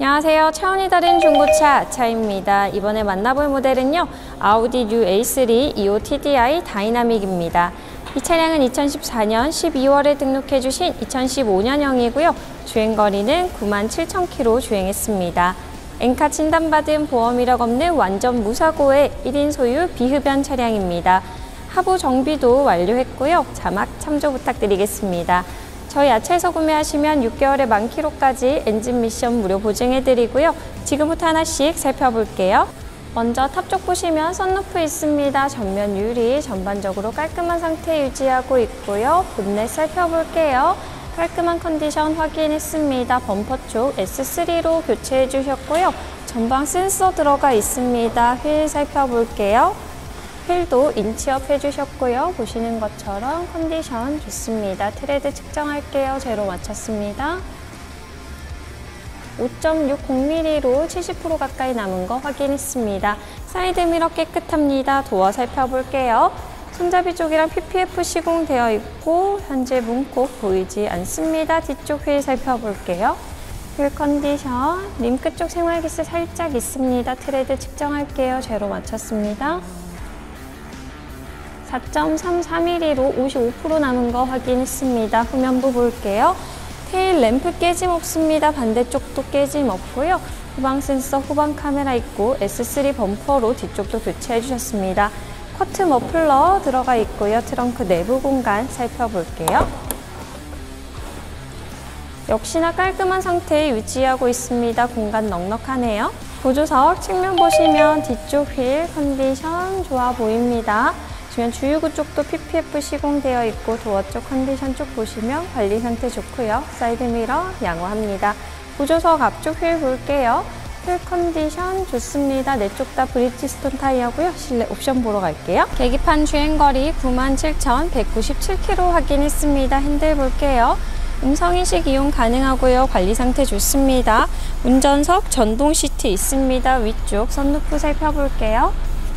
안녕하세요. 차원이 다른 중고차 아차입니다. 이번에 만나볼 모델은요, 아우디 뉴 A3 2호 TDI 다이나믹입니다. 이 차량은 2014년 12월에 등록해주신 2015년형이고요. 주행거리는 97,000km 주행했습니다. 엔카 진단받은 보험 이력 없는 완전 무사고의 1인 소유 비흡연 차량입니다. 하부 정비도 완료했고요. 자막 참조 부탁드리겠습니다. 저희 야차에서 구매하시면 6개월에 10,000km까지 엔진 미션 무료 보증해드리고요. 지금부터 하나씩 살펴볼게요. 먼저 탑 쪽 보시면 썬루프 있습니다. 전면 유리 전반적으로 깔끔한 상태 유지하고 있고요. 본넷 살펴볼게요. 깔끔한 컨디션 확인했습니다. 범퍼 쪽 S3로 교체해 주셨고요. 전방 센서 들어가 있습니다. 휠 살펴볼게요. 휠도 인치업 해주셨고요. 보시는 것처럼 컨디션 좋습니다. 트레드 측정할게요. 제로 맞췄습니다. 5.60mm로 70% 가까이 남은 거 확인했습니다. 사이드 미러 깨끗합니다. 도어 살펴볼게요. 손잡이 쪽이랑 PPF 시공되어 있고 현재 문콕 보이지 않습니다. 뒤쪽 휠 살펴볼게요. 휠 컨디션, 림크 쪽 생활기스 살짝 있습니다. 트레드 측정할게요. 제로 맞췄습니다. 4.33mm로 55% 남은 거 확인했습니다. 후면부 볼게요. 테일 램프 깨짐 없습니다. 반대쪽도 깨짐 없고요. 후방 센서, 후방 카메라 있고 S3 범퍼로 뒤쪽도 교체해 주셨습니다. 커트 머플러 들어가 있고요. 트렁크 내부 공간 살펴볼게요. 역시나 깔끔한 상태 유지하고 있습니다. 공간 넉넉하네요. 보조석 측면 보시면 뒤쪽 휠 컨디션 좋아 보입니다. 주유구 쪽도 PPF 시공되어 있고 도어 쪽 컨디션 쪽 보시면 관리 상태 좋고요. 사이드 미러 양호합니다. 보조석 앞쪽 휠 볼게요. 휠 컨디션 좋습니다. 네 쪽 다 브리지스톤 타이어고요. 실내 옵션 보러 갈게요. 계기판 주행거리 97,197km 확인했습니다. 핸들 볼게요. 음성인식 이용 가능하고요. 관리 상태 좋습니다. 운전석 전동 시트 있습니다. 위쪽 썬루프 살펴볼게요.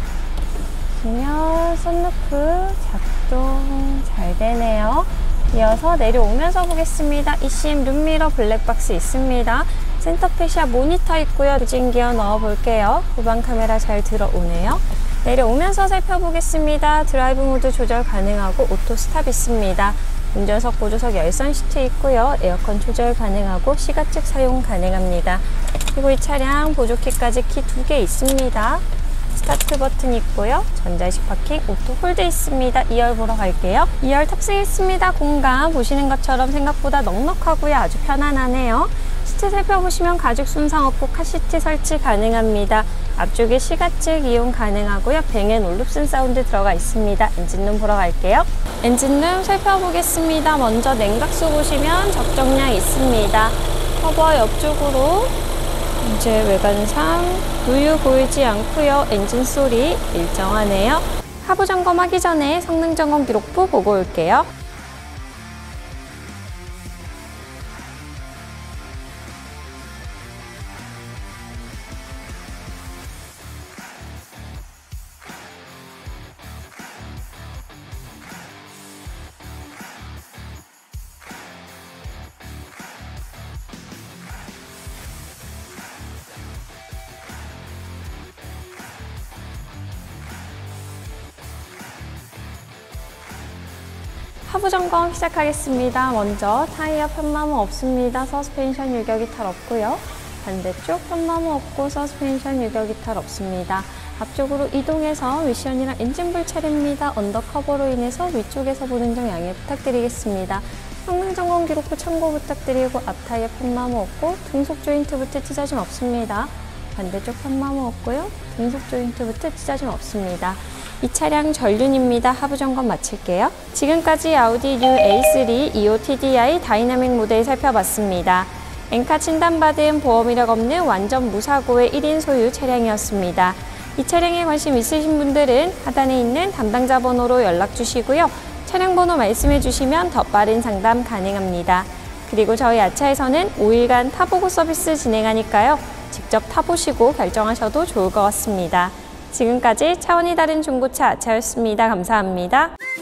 보면 썬루프 작동 잘 되네요. 이어서 내려오면서 보겠습니다. ECM 룸미러 블랙박스 있습니다. 센터페시아 모니터 있고요. 유진기어 넣어볼게요. 후방 카메라 잘 들어오네요. 내려오면서 살펴보겠습니다. 드라이브 모드 조절 가능하고 오토 스탑 있습니다. 운전석, 보조석 열선 시트 있고요. 에어컨 조절 가능하고 시가측 사용 가능합니다. 그리고 이 차량 보조키까지 키 2개 있습니다. 스타트 버튼 있고요. 전자식 파킹, 오토 홀드 있습니다. 2열 보러 갈게요. 2열 탑승했습니다. 공간 보시는 것처럼 생각보다 넉넉하고요. 아주 편안하네요. 시트 살펴보시면 가죽 손상 없고 카시트 설치 가능합니다. 앞쪽에 시가측 이용 가능하고요. 뱅앤올룹슨 사운드 들어가 있습니다. 엔진룸 보러 갈게요. 엔진룸 살펴보겠습니다. 먼저 냉각수 보시면 적정량 있습니다. 커버 옆쪽으로 이제 외관상 누유 보이지 않고요. 엔진 소리 일정하네요. 하부 점검하기 전에 성능 점검 기록부 보고 올게요. 하부 점검 시작하겠습니다. 먼저 타이어 편마모 없습니다. 서스펜션 유격 이탈 없고요. 반대쪽 편마모 없고 서스펜션 유격 이탈 없습니다. 앞쪽으로 이동해서 미션이랑 엔진불 차례입니다. 언더커버로 인해서 위쪽에서 보는 점 양해 부탁드리겠습니다. 성능 점검 기록부 참고 부탁드리고 앞 타이어 편마모 없고 등속 조인트부트 찢어짐 없습니다. 반대쪽 편마모 없고요. 등속 조인트부트 찢어짐 없습니다. 이 차량 전륜입니다. 하부 점검 마칠게요. 지금까지 아우디 뉴 A3 2호 TDI 다이나믹 모델 살펴봤습니다. 엔카 진단받은 보험 이력 없는 완전 무사고의 1인 소유 차량이었습니다. 이 차량에 관심 있으신 분들은 하단에 있는 담당자 번호로 연락 주시고요. 차량 번호 말씀해 주시면 더 빠른 상담 가능합니다. 그리고 저희 아차에서는 5일간 타보고 서비스 진행하니까요. 직접 타보시고 결정하셔도 좋을 것 같습니다. 지금까지 차원이 다른 중고차 아차였습니다. 감사합니다.